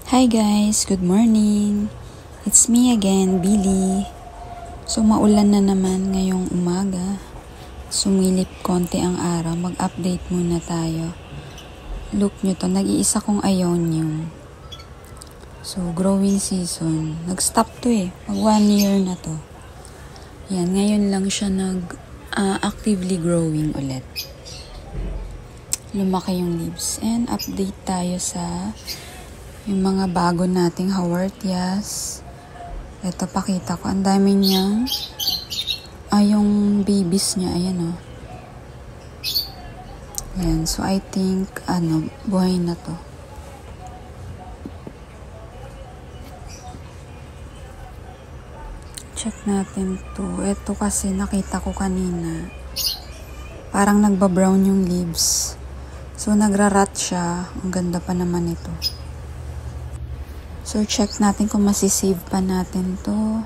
Hi guys, good morning. It's me again, Billy. So maulan na naman ngayong umaga. Sumilip konti ang araw, mag-update muna tayo. Look nyo to, nag-iisa kong Ionium. So growing season, nag-stop to mag 1 year na to. Yan, ngayon lang siya actively growing ulit. Lumaki yung leaves. And update tayo sa yung mga bago nating haworthias. Ito, pakita ko. Ang dami niyang yung babies niya. Ayan, Ayan. So, I think, buhay na to. Check natin to. Ito kasi nakita ko kanina. Parang nagba-brown yung leaves. So, nagra-rot siya. Ang ganda pa naman ito. So, check natin kung masisave pa natin to.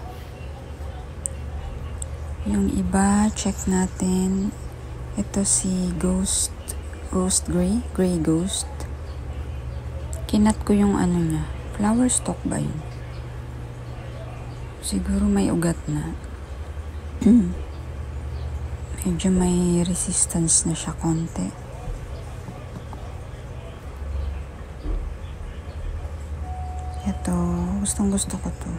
Yung iba, check natin. Ito si Ghost Gray Ghost. Kinat ko yung niya. Flower stalk ba yun? Siguro may ugat na. Medyo may resistance na siya konti. Ito, gustong-gusto ko to.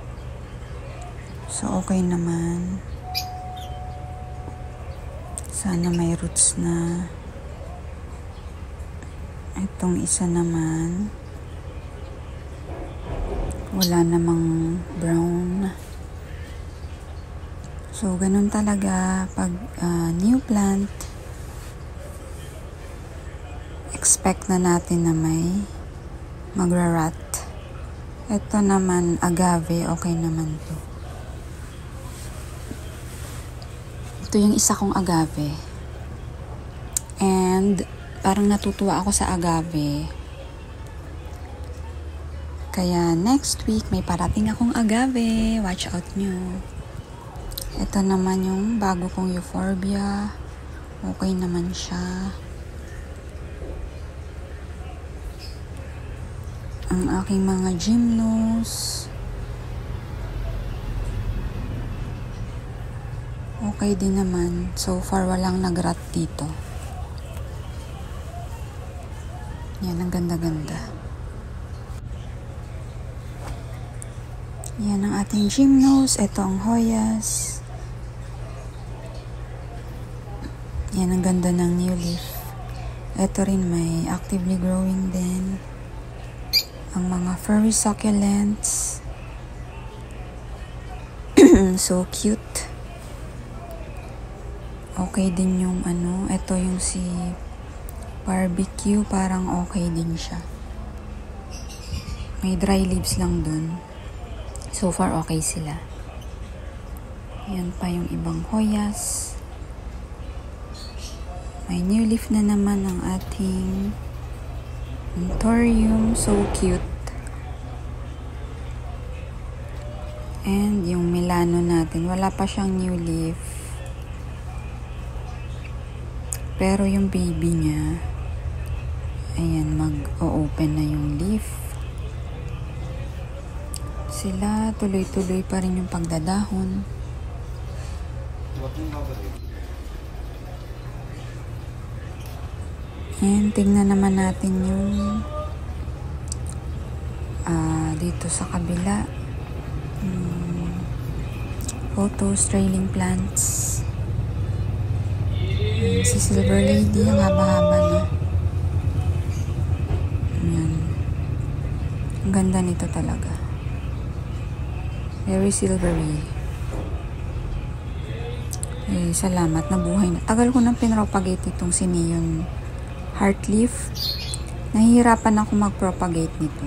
So, okay naman. Sana may roots na. Itong isa naman, wala namang brown. So, ganun talaga pag new plant, expect na natin na may magra-rot. Ito naman, agave, okay naman to. Ito yung isa kong agave. And, parang natutuwa ako sa agave. Kaya, next week, may parating akong agave. Watch out nyo. Ito naman yung bago kong euphorbia. Okay naman siya. Ang aking mga gymnos. Okay din naman. So far, walang nag-rot dito. Yan, ang ganda-ganda. Yan ang ating gymnos. Ito ang Hoyas. Yan, ang ganda ng new leaf. Ito rin may actively growing din. Ang mga furry succulents. So cute. Okay din yung ito yung si barbecue, parang okay din siya. May dry leaves lang dun. So far okay sila. Yan pa yung ibang Hoyas. May new leaf na naman ang ating Anthurium, so cute. And yung Milano natin, wala pa siyang new leaf. Pero yung baby niya, ayan, mag-o-open na yung leaf. Sila, tuloy-tuloy pa rin yung pagdadahon. And tingnan naman natin yung dito sa kabila. Photos, trailing plants. Si Silver Lady, ang haba-haba na. Ayan. Ang ganda nito talaga. Very silvery. Salamat, nabuhay na. Tagal ko nang pinropagate itong si Neon Heart Leaf. Nahihirapan ako mag-propagate nito.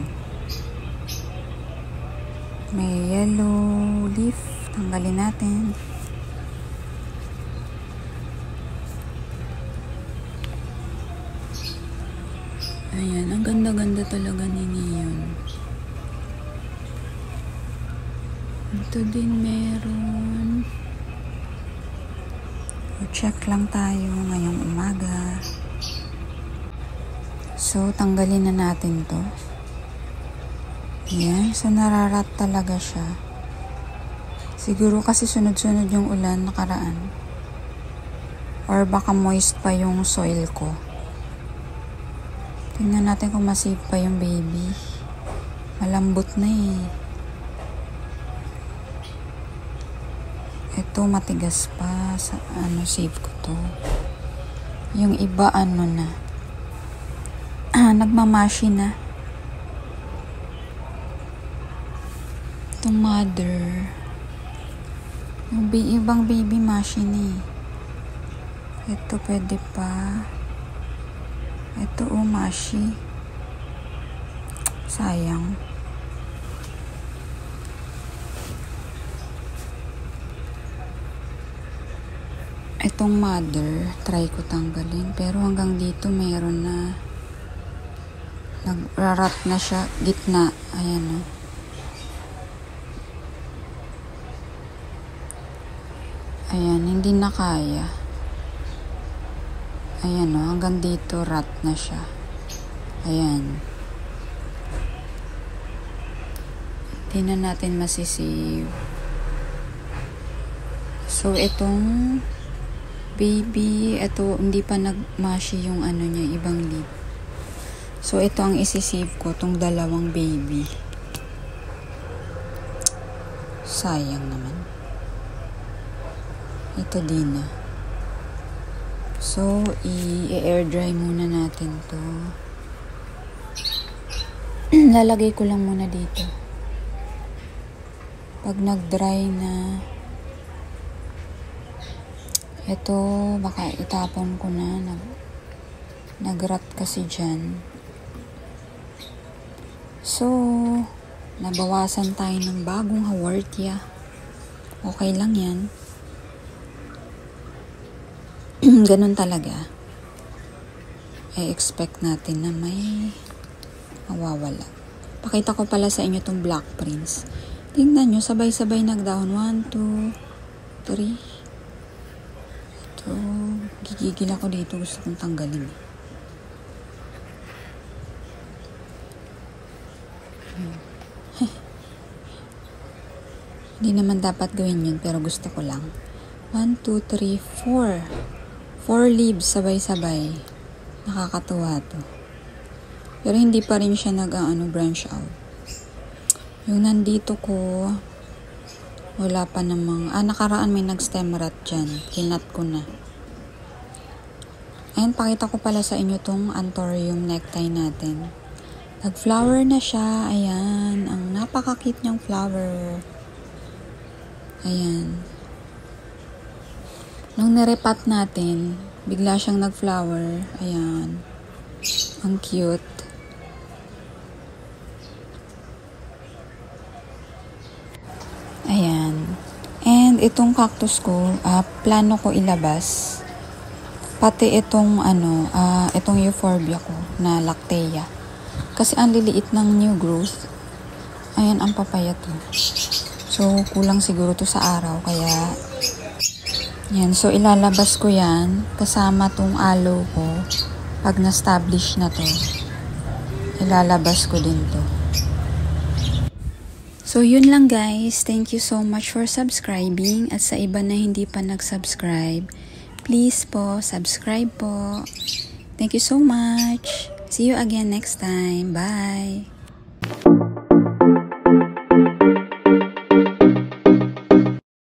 May yellow leaf. Tanggalin natin. Ayan, ang ganda-ganda talaga ni Neon. Ito din meron. Check lang tayo ngayong umaga. So, tanggalin na natin to. Ayan, so nararat talaga siya. Siguro kasi sunod-sunod yung ulan nakaraan. Or baka moist pa yung soil ko. Tingnan natin kung masave pa yung baby. Malambot na eh. Ito matigas pa. Sa, save ko to. Yung iba na. Nagmamashi na. Itong mother. Yung ibang baby mashi na eh. Ito pwede pa. Ito mashi. Sayang. Itong mother, try ko tanggalin. Pero hanggang dito mayroon na. Nagrarat na siya. Gitna. Ayan o. Ayan, hindi na kaya. Ayan o, hanggang dito rat na siya. Ayan. Hindi na natin masisave. So, itong baby, ito, hindi pa nagmashi yung niya, ibang lip. So, ito ang isisave ko, itong dalawang baby. Sayang naman. Ito din na. So, i-air dry muna natin to. Lalagay ko lang muna dito. Pag nag-dry na, ito, baka itapon ko na. Nag-rat kasi dyan. So, nabawasan tayo ng bagong hawartia. Okay lang yan. Ganun talaga. I-expect natin na may mawawala. Pakita ko pala sa inyo itong Black Prince. Tingnan nyo, sabay-sabay nagdahon. 1, 2, 3. Ito, gigigil ako dito. Gusto kong tanggalin. Hindi naman dapat gawin yun, pero gusto ko lang. 1, 2, 3, 4. 4 leaves sabay-sabay. Nakakatuwa to. Pero hindi pa rin siya branch out. Yung nandito ko, wala pa namang, nakaraan may nag-stem rat dyan. Kinat ko na. Ayan, pakita ko pala sa inyo tong anthurium necktie natin. Nag-flower na siya. Ayan, ang napaka-cute niyang flower. Ayan. Nung nirepat natin, bigla siyang nag-flower. Ayan. Ang cute. Ayan. And itong cactus ko, plano ko ilabas. Pati itong itong euphorbia ko na lactea. Kasi ang liliit ng new growth. Ayan ang papaya to. So, kulang siguro to sa araw. Kaya, yan. So, ilalabas ko yan kasama tong aloe ko. Pag na-establish na to, ilalabas ko din to. So, yun lang guys. Thank you so much for subscribing. At sa iba na hindi pa nag-subscribe, please po, subscribe po. Thank you so much. See you again next time. Bye!